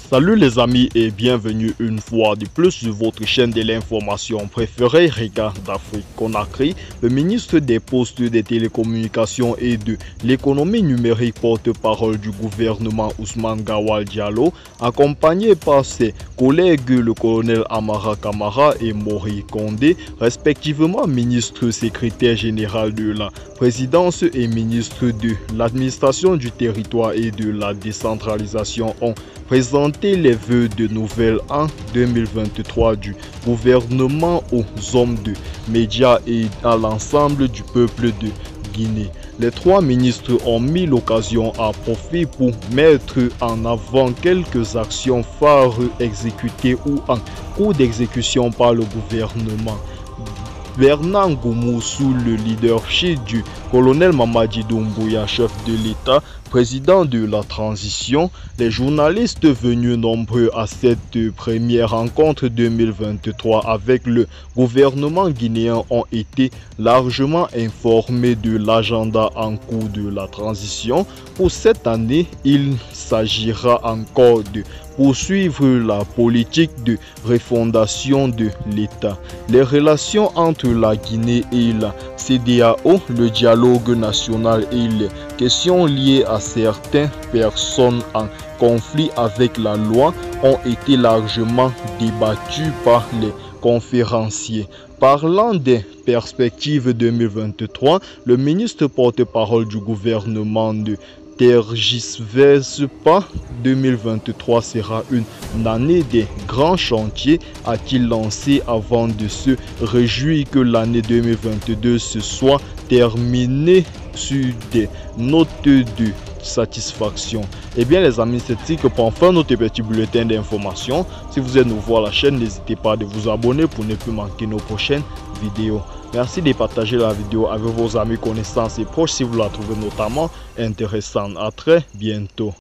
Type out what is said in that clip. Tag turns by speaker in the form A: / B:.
A: Salut les amis et bienvenue une fois de plus sur votre chaîne de l'information préférée, Regarde d'Afrique Conakry. Le ministre des Postes, des Télécommunications et de l'économie numérique, porte-parole du gouvernement Ousmane Gawal Diallo, accompagné par ses collègues le colonel Amara Kamara et Mori Kondé, respectivement ministre secrétaire général de la présidence et ministre de l'administration du territoire et de la décentralisation, ont présenté les vœux de nouvel an 2023 du gouvernement aux hommes de médias et à l'ensemble du peuple de Guinée. Les trois ministres ont mis l'occasion à profit pour mettre en avant quelques actions phares exécutées ou en cours d'exécution par le gouvernement. Bernard Goumou, sous le leadership du colonel Mamadi Doumbouya, chef de l'État, président de la transition, les journalistes venus nombreux à cette première rencontre 2023 avec le gouvernement guinéen ont été largement informés de l'agenda en cours de la transition. Pour cette année, il s'agira encore de poursuivre la politique de refondation de l'État, les relations entre la Guinée et la CEDEAO, le dialogue national et les questions liées à certaines personnes en conflit avec la loi ont été largement débattues par les conférenciers. Parlant des perspectives 2023, le ministre porte-parole du gouvernement de tergiverse pas, 2023 sera une année des grands chantiers, a-t-il lancé avant de se réjouir que l'année 2022 se soit terminée sur des notes de satisfaction. Et bien les amis, c'est ici que pour enfin notre petit bulletin d'information. Si vous êtes nouveau à la chaîne, n'hésitez pas à vous abonner pour ne plus manquer nos prochaines vidéos. Merci de partager la vidéo avec vos amis, connaissances et proches si vous la trouvez notamment intéressante. À très bientôt.